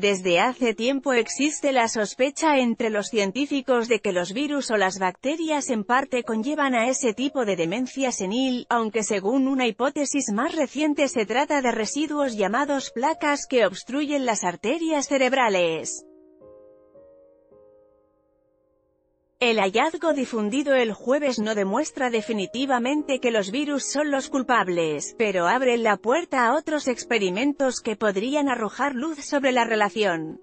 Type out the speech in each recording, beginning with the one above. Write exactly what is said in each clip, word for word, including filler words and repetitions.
Desde hace tiempo existe la sospecha entre los científicos de que los virus o las bacterias en parte conllevan a ese tipo de demencia senil, aunque según una hipótesis más reciente se trata de residuos llamados placas que obstruyen las arterias cerebrales. El hallazgo difundido el jueves no demuestra definitivamente que los virus son los culpables, pero abre la puerta a otros experimentos que podrían arrojar luz sobre la relación.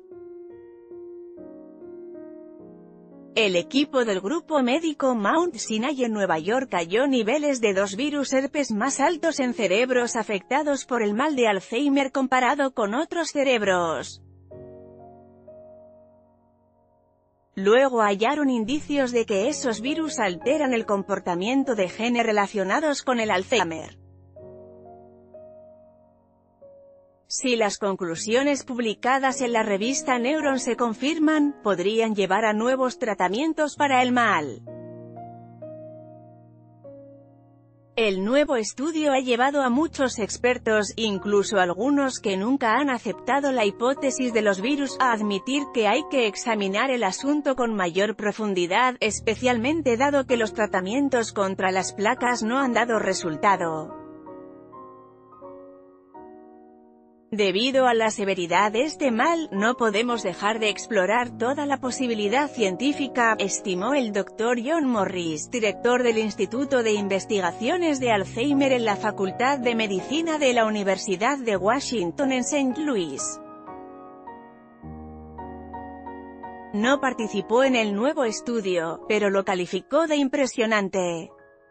El equipo del grupo médico Mount Sinai en Nueva York halló niveles de dos virus herpes más altos en cerebros afectados por el mal de Alzheimer comparado con otros cerebros. Luego hallaron indicios de que esos virus alteran el comportamiento de genes relacionados con el Alzheimer. Si las conclusiones publicadas en la revista Neuron se confirman, podrían llevar a nuevos tratamientos para el mal. El nuevo estudio ha llevado a muchos expertos, incluso algunos que nunca han aceptado la hipótesis de los virus, a admitir que hay que examinar el asunto con mayor profundidad, especialmente dado que los tratamientos contra las placas no han dado resultado. Debido a la severidad de este mal, no podemos dejar de explorar toda la posibilidad científica, estimó el doctor John Morris, director del Instituto de Investigaciones de Alzheimer en la Facultad de Medicina de la Universidad de Washington en Saint Louis. No participó en el nuevo estudio, pero lo calificó de impresionante.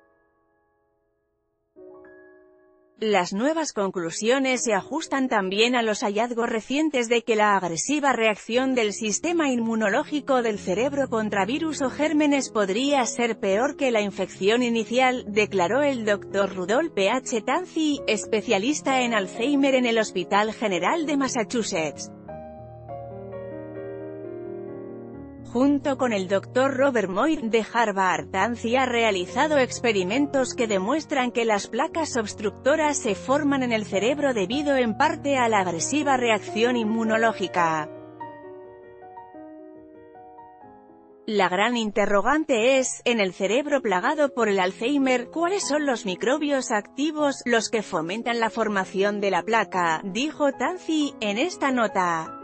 Las nuevas conclusiones se ajustan también a los hallazgos recientes de que la agresiva reacción del sistema inmunológico del cerebro contra virus o gérmenes podría ser peor que la infección inicial, declaró el doctor Rudolph H. Tanzi, especialista en Alzheimer en el Hospital General de Massachusetts. Junto con el doctor Robert Moir, de Harvard, Tanzi ha realizado experimentos que demuestran que las placas obstructoras se forman en el cerebro debido en parte a la agresiva reacción inmunológica. La gran interrogante es, en el cerebro plagado por el Alzheimer, ¿cuáles son los microbios activos, los que fomentan la formación de la placa?, dijo Tanzi, en esta nota.